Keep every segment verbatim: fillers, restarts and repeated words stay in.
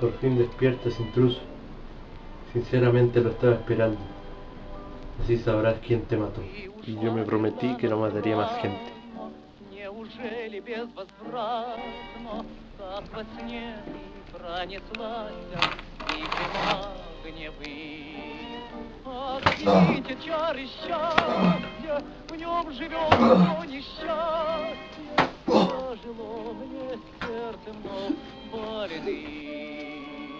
Por fin despiertas, intruso. Sinceramente lo estaba esperando. Así sabrás quién te mató. Y yo me prometí que no mataría más gente. Неужели безвозвратно, как во сне ты пронеслась мимо гневы? Отсветит чары счастья, в нем живет то несчастье, пожило мне сердцем, но больны.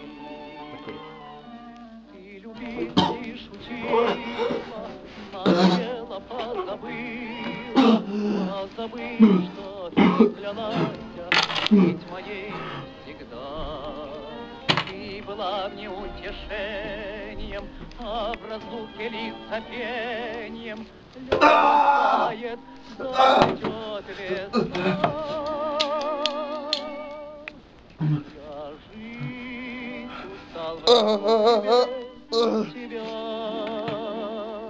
Ты любить и шутила, надоело, позабыла, позабыла, что ты клялась быть моей всегда. Ты была мне утешением, а в разлуке лишь сопением. Лед тает, зайдет весна. Я жить устал вокруг тебя.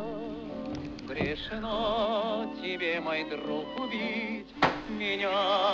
Грешно тебе, мой друг, убить меня.